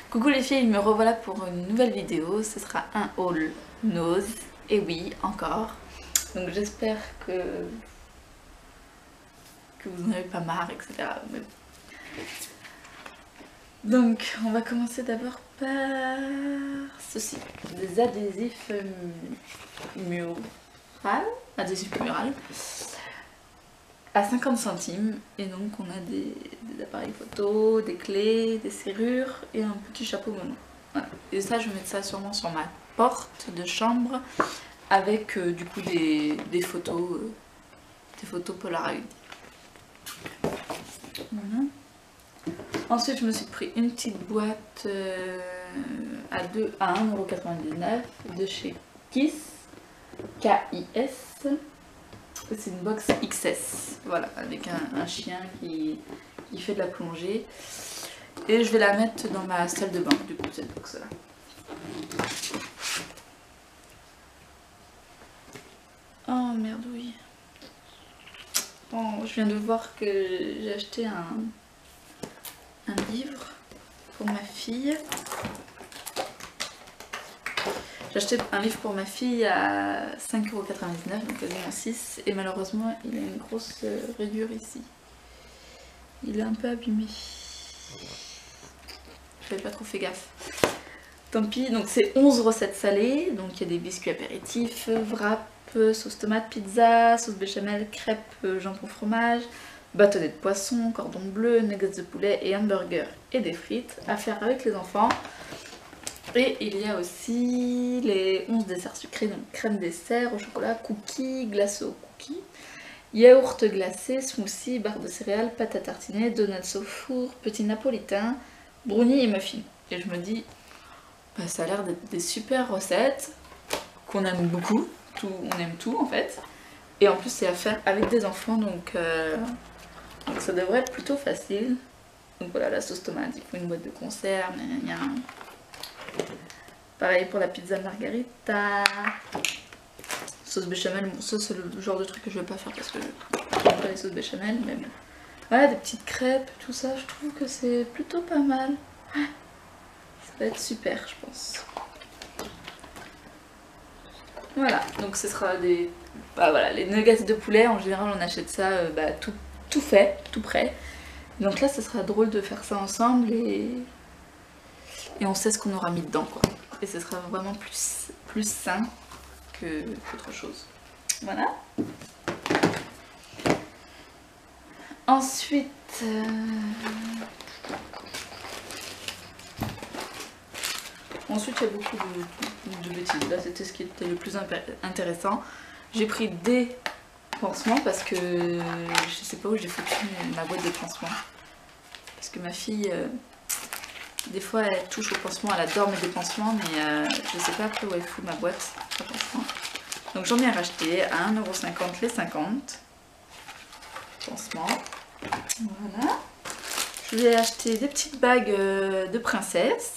Coucou les filles, me revoilà pour une nouvelle vidéo. Ce sera un haul nose, et oui, encore. Donc j'espère que vous n'en avez pas marre, etc. Mais... Donc on va commencer d'abord par ceci, des adhésifs murales, adhésifs murales, à 50 centimes. Et donc on a des appareils photo, des clés, des serrures et un petit chapeau mono. Voilà. Et ça je vais mettre ça sûrement sur ma porte de chambre avec du coup des photos Polaroid. Voilà. Ensuite je me suis pris une petite boîte à 1,99€ de chez Kiss, K-I-S. C'est une box XS, voilà, avec un chien qui fait de la plongée. Et je vais la mettre dans ma salle de bain, du coup, cette box là. Oh merdouille. Oh, je viens de voir que j'ai acheté un livre pour ma fille. J'ai acheté un livre pour ma fille à 5,99€, donc quasiment 6, et malheureusement il a une grosse rayure ici. Il est un peu abîmé. J'avais pas trop fait gaffe. Tant pis, donc c'est 11 recettes salées, donc il y a des biscuits apéritifs, wrap, sauce tomate, pizza, sauce béchamel, crêpes, jambon fromage, bâtonnet de poisson, cordon bleu, nuggets de poulet et hamburger et des frites à faire avec les enfants. Et il y a aussi les 11 desserts sucrés, donc crème dessert au chocolat, cookies, glace au cookies, yaourt glacé, smoothie, barre de céréales, pâte à tartiner, donuts au four, petit napolitain, brownie et muffins. Et je me dis, bah, ça a l'air d'être des super recettes, qu'on aime beaucoup, on aime tout en fait. Et en plus c'est à faire avec des enfants, donc ça devrait être plutôt facile. Donc voilà, la sauce tomate, il faut une boîte de conserve, gna gna gna. Pareil pour la pizza margarita. Sauce béchamel, bon ça c'est le genre de truc que je vais pas faire parce que j'aime pas les sauces béchamel, mais bon. Voilà, des petites crêpes, tout ça, je trouve que c'est plutôt pas mal. Ça va être super, je pense. Voilà, donc ce sera des... Bah voilà, les nuggets de poulet, en général on achète ça tout fait, tout prêt. Donc là ce sera drôle de faire ça ensemble et on sait ce qu'on aura mis dedans quoi. Et ce sera vraiment plus sain qu'autre chose. Voilà. Ensuite... Ensuite il y a beaucoup de bêtises. Là c'était ce qui était le plus intéressant. J'ai pris des pansements parce que je sais pas où j'ai foutu ma boîte de pansements. Parce que ma fille... des fois elle touche au pansement, elle adore mes dépansements, mais je sais pas après où elle fout ma boîte à pansement. Donc j'en ai racheté à 1,50€ les 50 pansements. Voilà. Je lui ai acheté des petites bagues de princesse.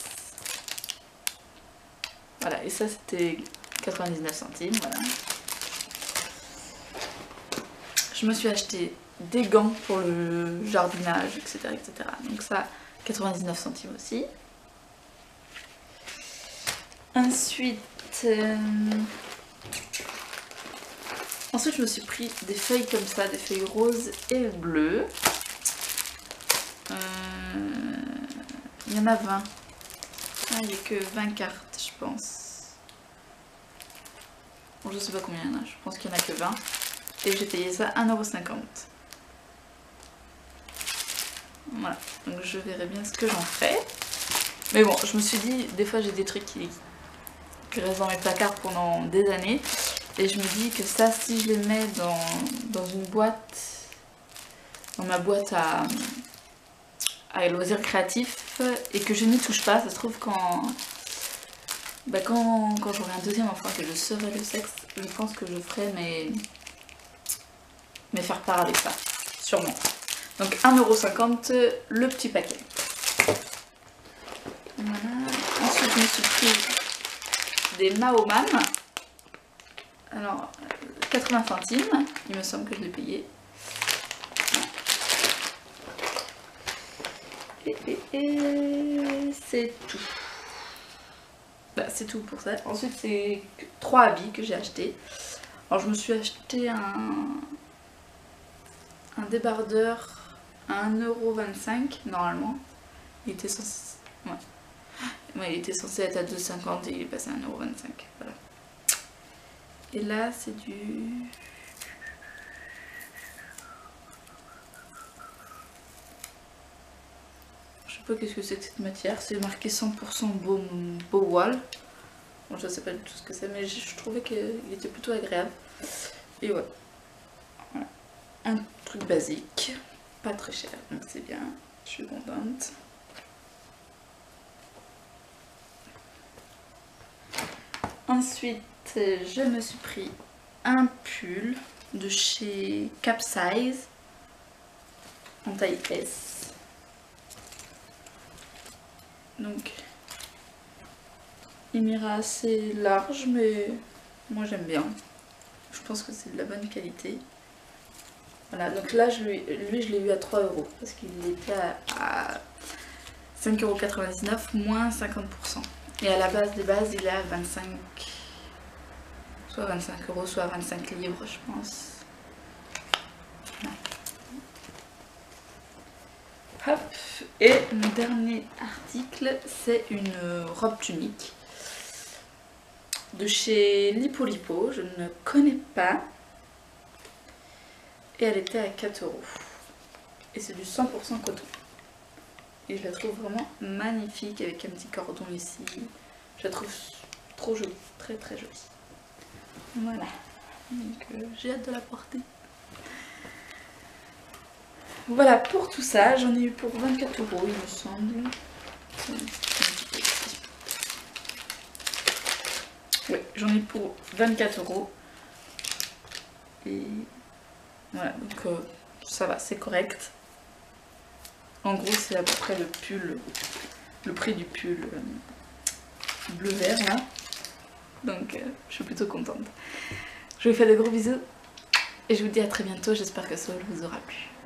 Voilà, et ça c'était 99 centimes, voilà. Je me suis acheté des gants pour le jardinage, etc. etc. Donc ça... 99 centimes aussi. Ensuite, je me suis pris des feuilles comme ça, des feuilles roses et bleues. Il y en a 20. Ah, il n'y a que 20 cartes, je pense. Bon, je sais pas combien il y en a, je pense qu'il n'y en a que 20. Et j'ai payé ça 1,50€. Voilà, donc je verrai bien ce que j'en fais. Mais bon, je me suis dit, des fois j'ai des trucs qui restent dans mes placards pendant des années. Et je me dis que ça, si je les mets dans une boîte, dans ma boîte à loisirs créatifs, et que je n'y touche pas, ça se trouve quand j'aurai un deuxième enfant, que je saurai le sexe, je pense que je ferai mes faire-part avec ça, sûrement. Donc 1,50€ le petit paquet. Voilà. Ensuite je me suis pris des Maoman. Alors 80 centimes, il me semble que je l'ai payé. Et c'est tout. Bah, c'est tout pour ça. Ensuite c'est 3 habits que j'ai achetés. Alors je me suis acheté un débardeur à 1,25 € normalement. Il était censé... Ouais, il était censé être à 2,50 € et il est passé à 1,25 €. Voilà. Et là c'est du... Je sais pas qu'est-ce que c'est que cette matière. C'est marqué 100% Bowal. Bon, je sais pas du tout ce que c'est, mais je trouvais qu'il était plutôt agréable. Et ouais. Voilà. Un truc basique. Pas très cher, donc c'est bien. Je suis contente. Ensuite, je me suis pris un pull de chez Capsize en taille S. Donc, il m'ira assez large, mais moi j'aime bien. Je pense que c'est de la bonne qualité. Voilà, donc là, lui je l'ai eu à 3 € parce qu'il était à 5,99 € moins 50%. Et à la base des bases, il est à 25, soit 25 €, soit 25 livres, je pense. Voilà. Hop. Et mon dernier article, c'est une robe tunique de chez Lipo Lipo. Je ne connais pas. Et elle était à 4 €. Et c'est du 100% coton. Et je la trouve vraiment magnifique avec un petit cordon ici. Je la trouve trop jolie, très très jolie. Voilà. Donc j'ai hâte de la porter. Voilà pour tout ça. J'en ai eu pour 24 € il me semble. Oui, j'en ai pour 24 €. Et voilà, donc ça va, c'est correct. En gros, c'est à peu près le prix du pull bleu-vert là. Donc je suis plutôt contente. Je vous fais de gros bisous et je vous dis à très bientôt. J'espère que ça vous aura plu.